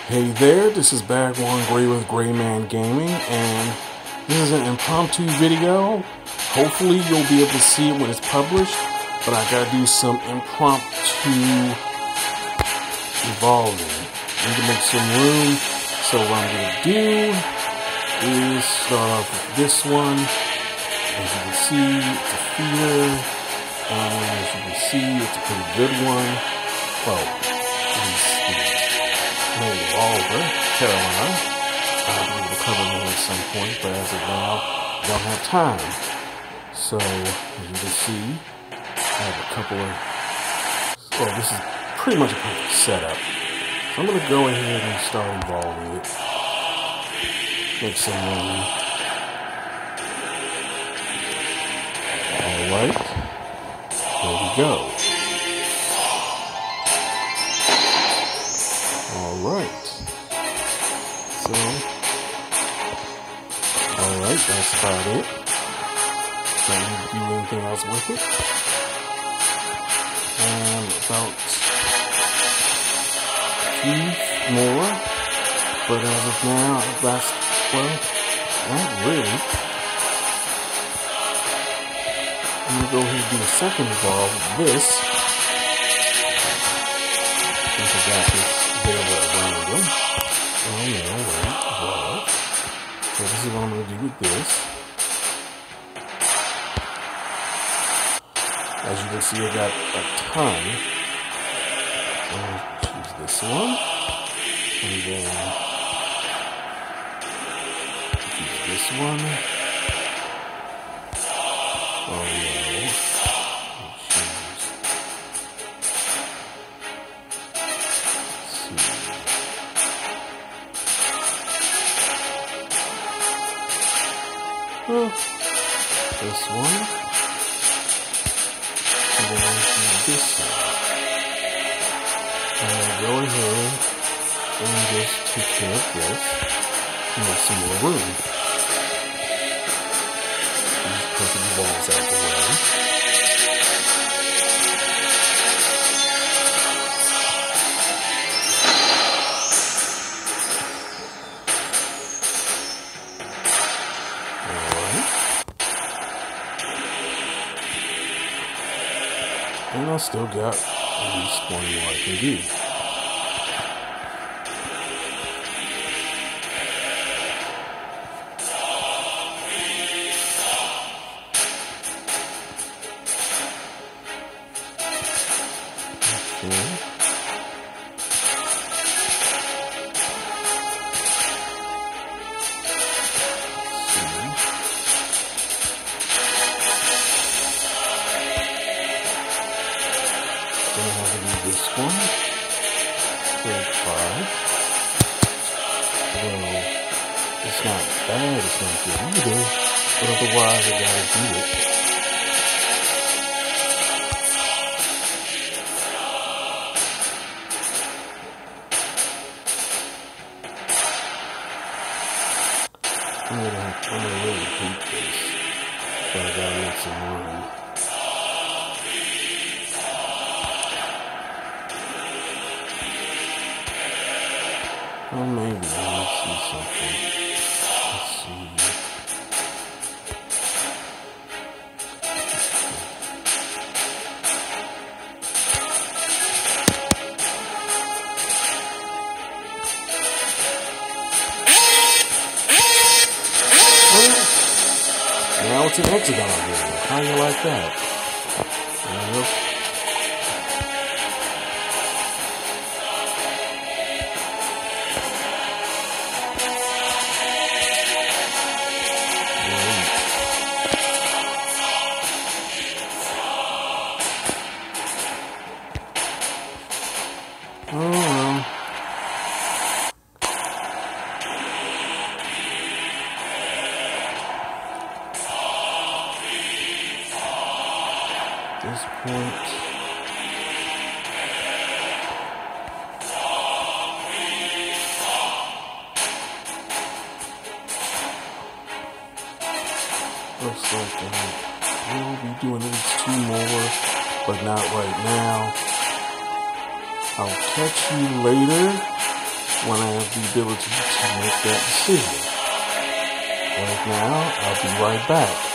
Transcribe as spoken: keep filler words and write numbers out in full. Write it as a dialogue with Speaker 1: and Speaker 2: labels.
Speaker 1: Hey there, this is Bagwan Gray with Grayman Gaming, and this is an impromptu video. Hopefully you'll be able to see it when it's published, but I gotta do some impromptu evolving. I need to make some room, so what I'm gonna do is start off with this one. As you can see, it's a feeder, and as you can see, it's a pretty good one. Well, at least the Oliver, Carolina. I'll be able to cover them at some point, but as of now, I don't have time. So, as you can see, I have a couple of, well, this is pretty much a perfect setup. So I'm going to go ahead and start evolving it. Make some room. Alright, here we go. Alright, so, alright, that's about it. Don't need to do anything else with it. And about two more, but as of now, that's, well, not really. I'm going to go ahead and do a second evolve with this. Since I got this available at random. Oh no, wait, evolve. So this is what I'm going to do with this. As you can see, I got a ton. So I'm going to choose this one. And then choose this one. Oh no. Choose. Let's see. Oh, this one. And then I'll do this one. And I'll go ahead and just take care of this and make some more room. Just put the balls out of the way. And I still got at least one more I can do. Okay. Then I have to do this one. Take five. Well, it's not bad, it's not good either, but otherwise I gotta do it. I'm gonna, have, I'm gonna really hate this, but I gotta make some room. Well, maybe. Let's see something. Let's see. Well, now it's an hexagon video. How do you like that? Well, Oh well. At this point, looks like I will be doing at least two more, but not right now. I'll catch you later when I have the ability to make that decision. Right now, I'll be right back.